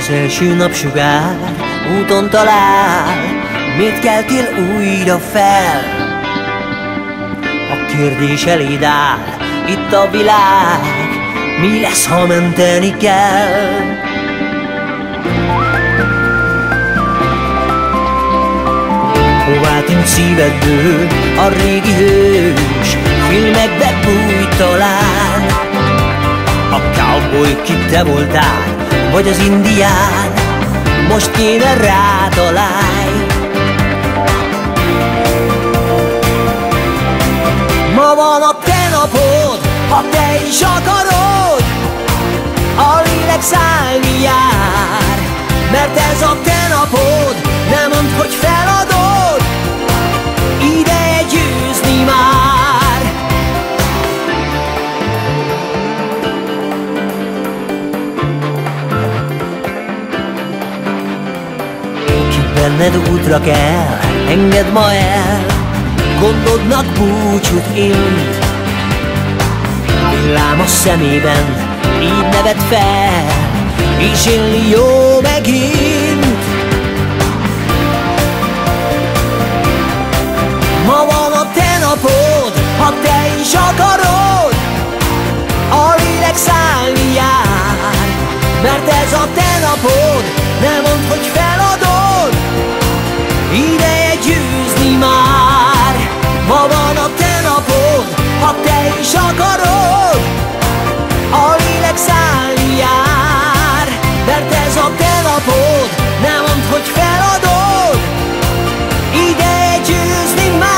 első napsugár úton talál, miért keltél újra fel? A kérdés eléd áll, itt a világ, mi lesz, ha menteni kell? Hová tűnt szívedből a régi hős, filmekbe bújt talán? A cowboy, ki te voltál, vagy az indián, most kéne rá találj. Ma van a te napod, ha te is akarod, a lélek szállni jár, mert ez a te napod, ne mondd, hogy feladod, ideje győzni már. Ki benned útra kell, engedd ma el, gondodnak búcsút int. Villám a szemében, így nevet fel, és élni jó megint. Ma van a te napod, ha te is akarod, a lélek szállni jár, mert ez a te napod, ne mondd, hogy feladod, ideje győzni már. Ma van a te napod, ha te is akarod, a lélek szállni jár, mert ez a te napod, ne mondd, hogy feladod, ideje győzni már.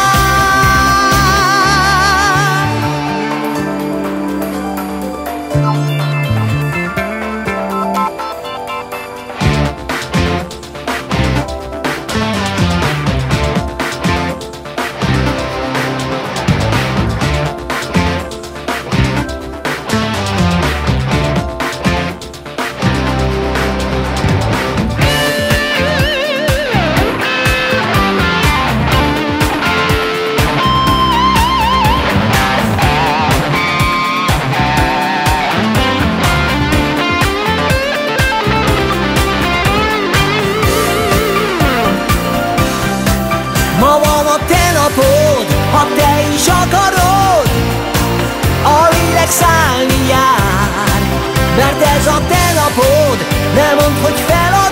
Ma van a te napod, ha te is akarod, a lélek szállni jár, mert ez a te napod, ne mondd, hogy feladod.